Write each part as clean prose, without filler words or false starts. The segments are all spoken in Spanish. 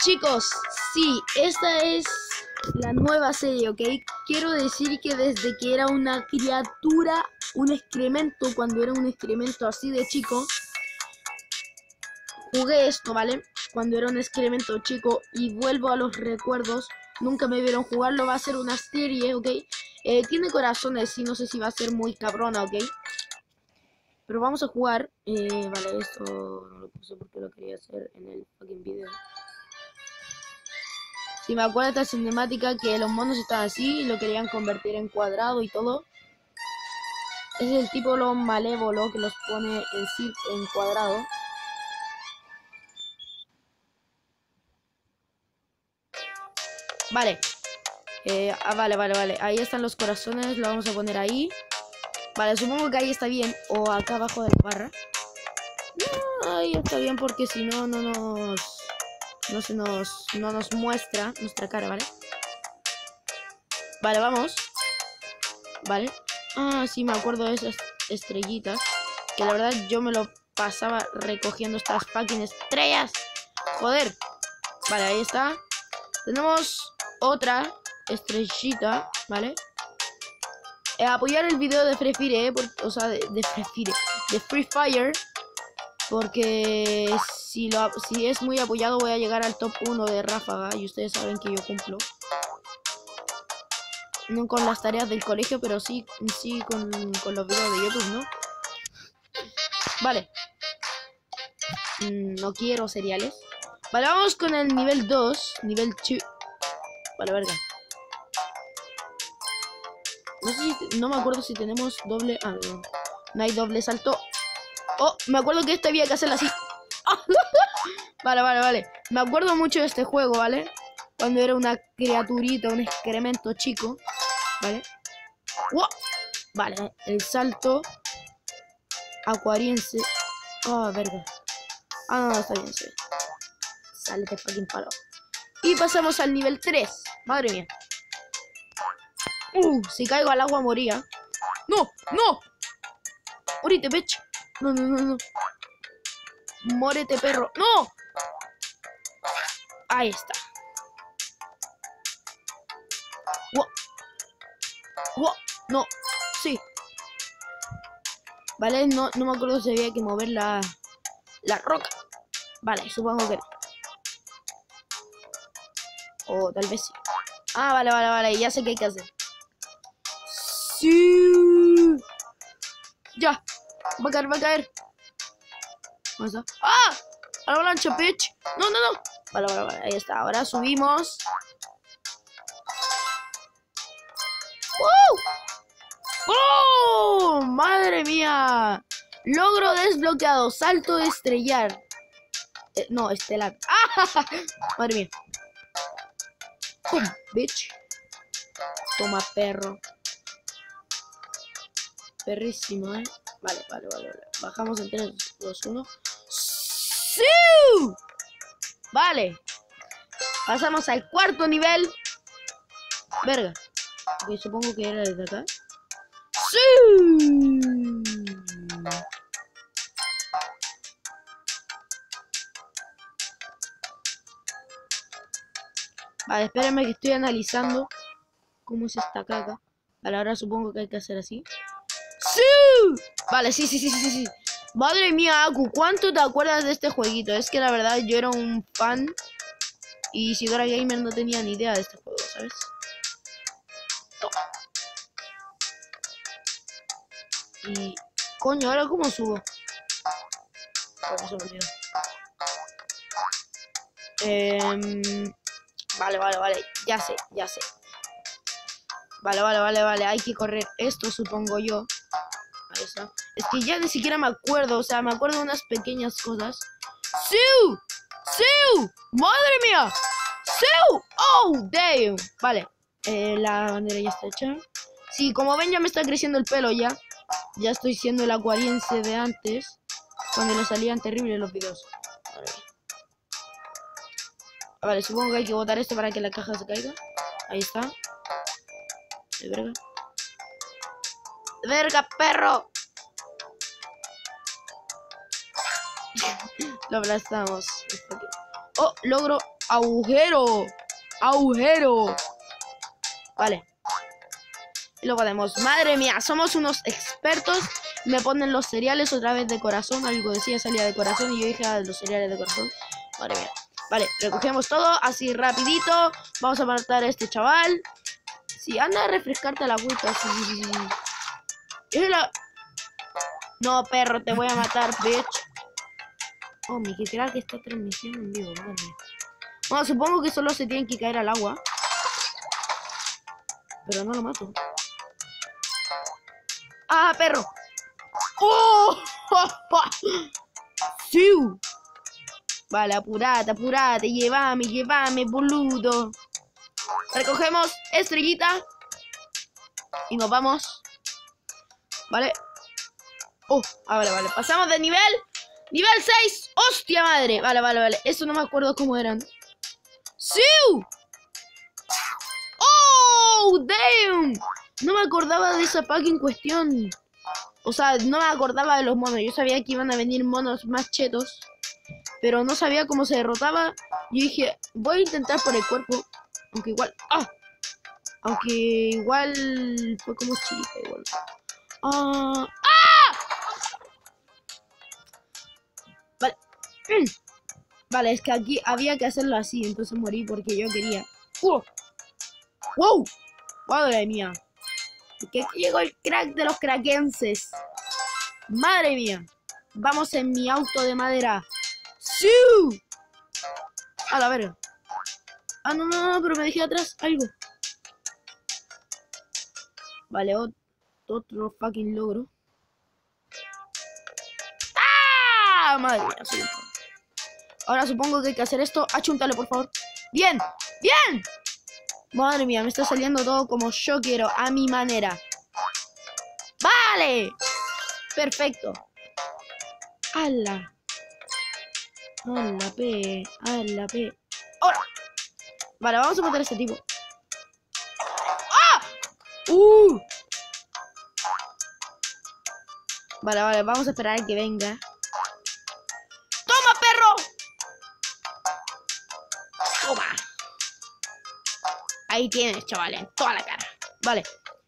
Chicos, sí, esta es la nueva serie, ¿ok? Quiero decir que desde que era una criatura, un excremento, cuando era un excremento así de chico, jugué esto, ¿vale? Cuando era un excremento chico y vuelvo a los recuerdos, nunca me vieron jugarlo, va a ser una serie, ¿ok? Tiene corazones y no sé si va a ser muy cabrona, ¿ok? Pero vamos a jugar, vale, esto no lo puse porque lo quería hacer en el fucking video. Si me acuerdo de esta cinemática que los monos están así y lo querían convertir en cuadrado y todo. Es el tipo lo malévolo que los pone en cuadrado. Vale. Vale. Ahí están los corazones, lo vamos a poner ahí. Vale, supongo que ahí está bien. O acá abajo de la barra. No, ahí está bien porque si no, no nos muestra nuestra cara, ¿vale? Vale, vamos. Vale. Ah, sí, me acuerdo de esas estrellitas. Que la verdad yo me lo pasaba recogiendo estas fucking estrellas. Joder. Vale, ahí está. Tenemos otra estrellita, ¿vale? Apoyar el video de Free Fire, o sea, de Free Fire. Porque si es muy apoyado voy a llegar al top 1 de Ráfaga. Y ustedes saben que yo cumplo. No con las tareas del colegio, pero sí con los videos de YouTube, ¿no? Vale. No quiero cereales. Vale, vamos con el nivel 2. Nivel 2. Vale, verga. No me acuerdo si tenemos doble... Ah, no. No hay doble salto. Oh, me acuerdo que había que hacerlo así. Vale. Me acuerdo mucho de este juego, ¿vale? Cuando era una criaturita, un excremento chico. ¿Vale? ¡Wow! Vale, el salto acuariense. Oh, verga. Ah, no, está bien, sí. Sálete fucking palo. Y pasamos al nivel 3. Madre mía. Si caigo al agua moría. ¡No! ¡Morite, bitch! No. Mórete, perro. ¡No! Ahí está. ¡Wow! No. Sí. Vale, no me acuerdo si había que mover la roca. Vale, supongo que no. O tal vez sí. Ah, vale. Ya sé qué hay que hacer. Sí. Ya. Va a caer. ¿Dónde está? ¡Ah! Avalancha, bitch. No. Vale. Ahí está. Ahora subimos. ¡Oh! ¡Madre mía! Logro desbloqueado. Salto de estrellar. No, estelar. ¡Ah! Madre mía. ¡Pum! Bitch. Toma, perro. Perrísimo, ¿eh? Vale. Bajamos en 3, 2, 1. ¡Sí! Vale. Pasamos al cuarto nivel. Verga. Ok, supongo que era desde acá. ¡Sí! Vale, espérenme que estoy analizando cómo es esta caca. Vale, ahora supongo que hay que hacer así. ¡Sí! Vale, sí. Madre mía, Aku, ¿cuánto te acuerdas de este jueguito? Es que la verdad yo era un fan y Isidora Gamer no tenía ni idea de este juego, ¿sabes? Y... Coño, ¿ahora cómo subo? Oh, se me olvidó. Vale. Ya sé. Vale. Hay que correr esto, supongo yo. Ahí está. Es que ya ni siquiera me acuerdo. O sea, me acuerdo de unas pequeñas cosas. ¡Siu! ¡Madre mía! ¡Siu! ¡Oh, damn! Vale. La bandera ya está hecha. Sí, como ven ya me está creciendo el pelo ya. Ya estoy siendo el acuariense de antes. Cuando le salían terribles los videos. Vale, supongo que hay que botar esto para que la caja se caiga. Ahí está. De verga. ¡Verga, perro! Lo aplastamos. Oh, logro Agujero. Agujero. Vale. Y lo podemos. Madre mía, somos unos expertos. Me ponen los cereales otra vez de corazón. Algo decía salía de corazón y yo dije los cereales de corazón. Madre mía. Vale, recogemos todo así rapidito. Vamos a matar a este chaval. Sí, anda a refrescarte la agüita. Sí. No, perro, te voy a matar, bitch. Oh, mi que crack esta transmisión en vivo, madre mía. Bueno, supongo que solo se tienen que caer al agua. Pero no lo mato. ¡Ah, perro! ¡Oh! ¡Sí! Vale, apurate, apurate. Llévame, boludo. Recogemos estrellita. Y nos vamos. Vale. Oh, vale. Pasamos de nivel. Nivel 6. ¡Hostia madre! Vale. Eso no me acuerdo cómo eran. ¡Sí! ¡Oh, damn! No me acordaba de esa pack en cuestión. O sea, no me acordaba de los monos. Yo sabía que iban a venir monos más chetos. Pero no sabía cómo se derrotaba. Yo dije, voy a intentar por el cuerpo. Aunque igual... ¡Ah! Aunque igual fue como chiripa igual. ¡Ah! Vale. Vale, es que aquí había que hacerlo así. Entonces morí porque yo quería. ¡Wow! Madre mía. Que aquí llegó el crack de los craquenses. Madre mía. Vamos en mi auto de madera. ¡Sí! A la verga. Ah, no, pero me dejé atrás algo. Vale, otro fucking logro. ¡Ah! Madre mía, soy un tonto. Ahora supongo que hay que hacer esto. Achúntale, por favor. ¡Bien! ¡Bien! Madre mía, me está saliendo todo como yo quiero, a mi manera. ¡Vale! Perfecto. ¡Hala! ¡Hala, pe! ¡Ahora! Vale, vamos a matar a este tipo. ¡Ah! Vale, vamos a esperar a que venga. ¡Toma, perro! ¡Toma! Ahí tienes, chaval, en toda la cara. Vale.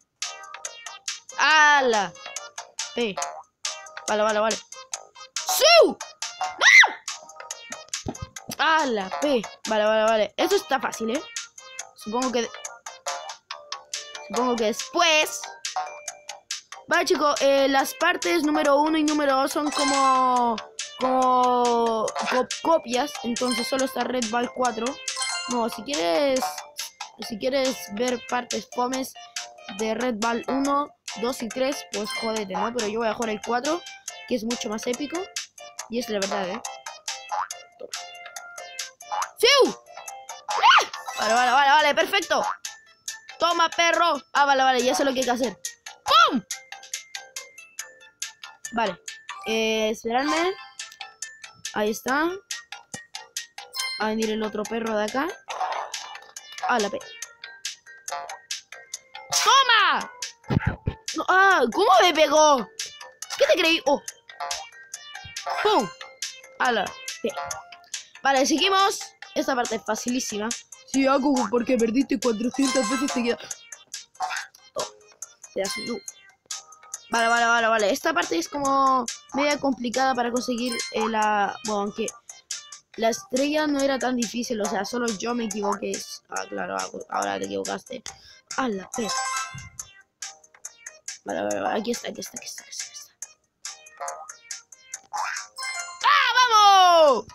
¡Hala! P. Vale. ¡Siu! ¡Ah! ¡Hala! P. Vale. Esto está fácil, ¿eh? Supongo que después... Vale, chicos, las partes número 1 y número 2 son como copias. Entonces solo está Red Ball 4. No, si quieres ver partes fomes de Red Ball 1, 2 y 3, pues jódete, ¿no? Pero yo voy a jugar el 4, que es mucho más épico. Y es la verdad, ¿eh? ¡Siu! Vale, perfecto. Toma, perro. Ah, vale, ya sé lo que hay que hacer. ¡Pum! Vale. Esperadme. Ahí está. Va a venir el otro perro de acá. Ah, la P. ¡Toma! No, ¿cómo me pegó? ¿Qué te creí? ¡Oh! ¡Pum! A la P. Vale, seguimos. Esta parte es facilísima. Sí, hago porque perdiste 400 veces seguidas. Oh, no. Vale. Esta parte es como media complicada para conseguir la... Bueno, aunque la estrella no era tan difícil. O sea, solo yo me equivoqué. Ah, claro, ahora te equivocaste. A la P. Vale, aquí está. ¡Ah, vamos!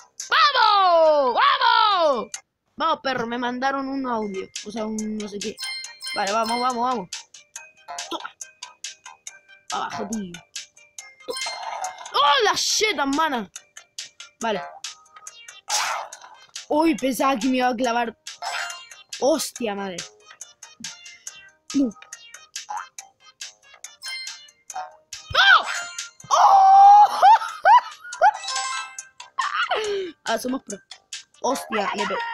Vamos, perro, me mandaron un audio. O sea, un no sé qué. Vale, vamos. Toma. Abajo, tío. ¡Oh, la shit, mana! Vale. Uy, pensaba que me iba a clavar. Hostia, madre. ¡No! ¡Oh! Somos pro. Hostia, le pego.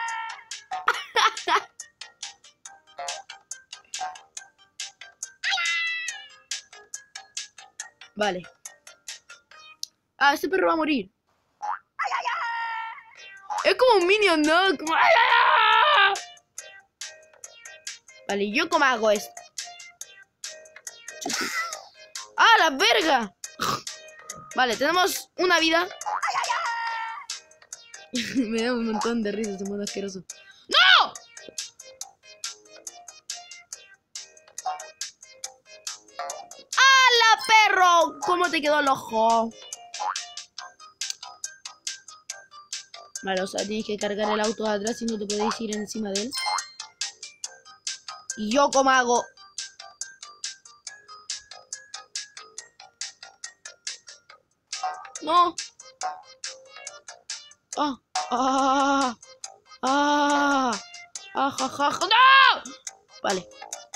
Vale. Este perro va a morir. Es como un minion, ¿no? Como... ¡Ah! Vale, ¿yo cómo hago esto? ¡Ah, la verga! Vale, tenemos una vida. Me da un montón de risas, es muy asqueroso. ¡No! ¡Hala, perro! ¿Cómo te quedó el ojo? Vale, o sea, tienes que cargar el auto de atrás y no te podéis ir encima de él. ¿Y yo cómo hago? No. Ah, ah, ah, ah, ja, ja, ja. ¡No! Vale.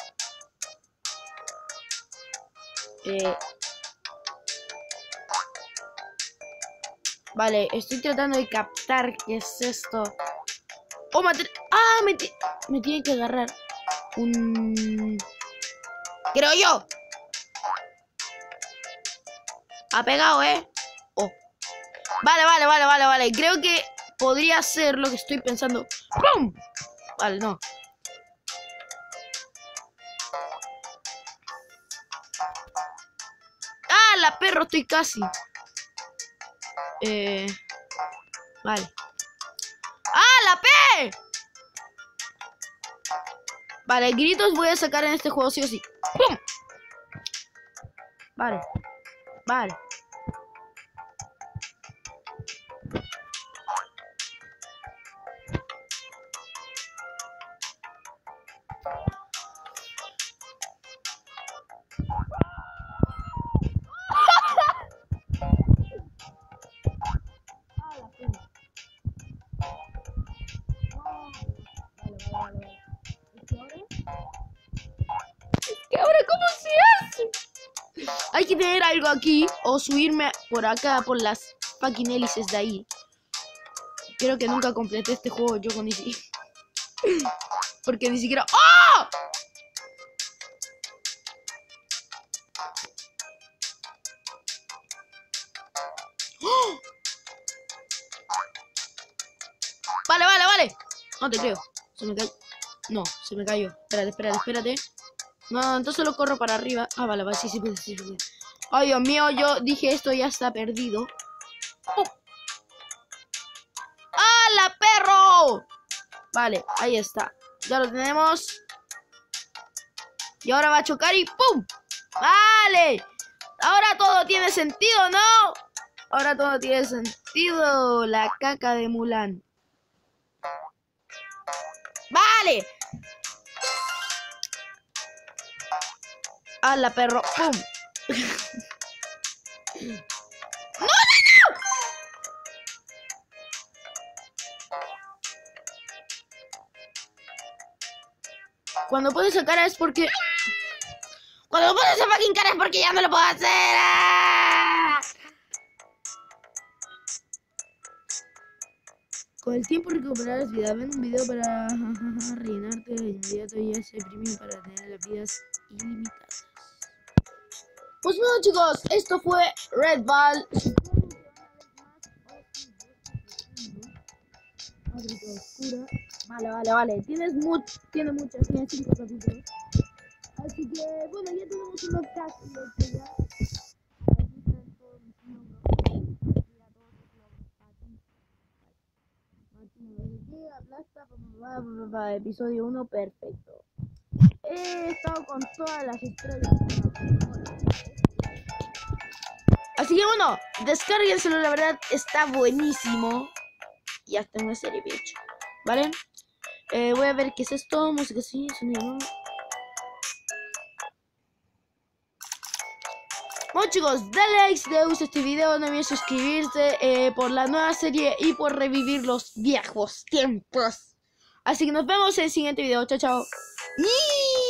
Vale, estoy tratando de captar qué es esto. Oh, me tiene que agarrar un... Creo yo. Ha pegado, Oh. Vale. Creo que podría ser lo que estoy pensando. ¡Pum! Vale, no. ¡Ah, la perro! Estoy casi. Vale. ¡Ah, la P! Vale, gritos voy a sacar en este juego sí o sí. ¡Pum! Vale. ¿Y ahora cómo se hace? Hay que tener algo aquí o subirme por acá, por las fucking hélices de ahí. Creo que nunca completé este juego yo con DC. Porque ni siquiera... ¡Oh! ¡Oh! Vale. No te creo. Se me cayó. No, se me cayó. Espérate. No, entonces lo corro para arriba. Ah, vale, sí. Ay, Dios mío, yo dije esto ya está perdido. ¡Oh! ¡Hala, perro! Vale, ahí está. Ya lo tenemos. Y ahora va a chocar y ¡pum! ¡Vale! Ahora todo tiene sentido, ¿no? Ahora todo tiene sentido. La caca de Mulan. ¡Vale! ¡Hala, perro! ¡Pum! ¡No! Cuando pones esa cara es porque... Cuando pones esa fucking cara es porque ya no lo puedo hacer. ¡Ah! Con el tiempo recuperarás vida. Ven un video para rellenarte de inmediato y ese premium para tener las vidas ilimitadas. Pues bueno, chicos, esto fue Red Ball. Vale. Tiene muchas, tiene 5 capítulos. Así que, bueno, ya tenemos unos casi hechos ya. Episodio 1, perfecto. He estado con todas las estrellas. Así que bueno, descárguenselo, la verdad está buenísimo. Y hasta una serie bien hecha, ¿vale? Voy a ver qué es esto, música sí, sonido no. Bueno chicos, dale like si te gusta este video, no olvides suscribirse por la nueva serie y por revivir los viejos tiempos. Así que nos vemos en el siguiente video, chao.